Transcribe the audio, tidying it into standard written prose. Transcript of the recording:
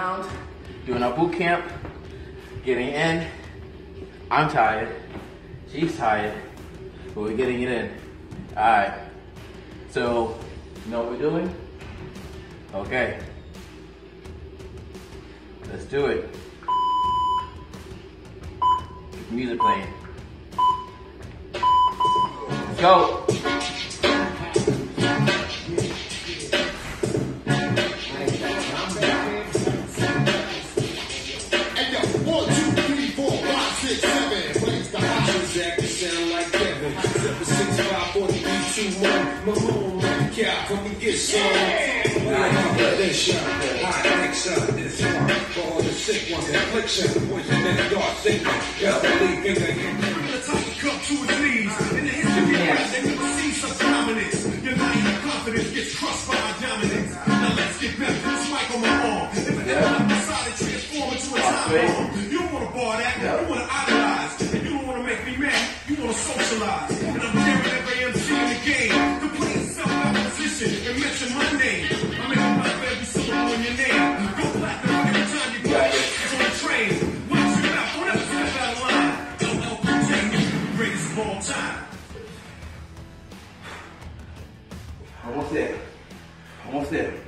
around, doing our boot camp, getting in. I'm tired, she's tired, but we're getting it in. All right, so you know what we're doing? Okay, let's do it. Get the music playing. Let's go. Come and get some. This this one for all the sick ones, affliction, poison in the dark, sickness. Just believe in the time to come to his knees. In the history of rap, they never see such dominance. Your naive confidence gets crushed by my dominance. Now let's get back to this mic on my arm. If an element decided to transform into a time bomb, you don't want to bar that, you want to idolize, and you don't want to make me mad, you want to socialize. And I'm daring every MC in the game to play itself out of position and mention my name. I make a lot of every syllable in your name. Go platinum every time you go on the train. Watch your mouth, don't ever step out of line. LL Cool J, greatest of all time. Almost there. Almost there.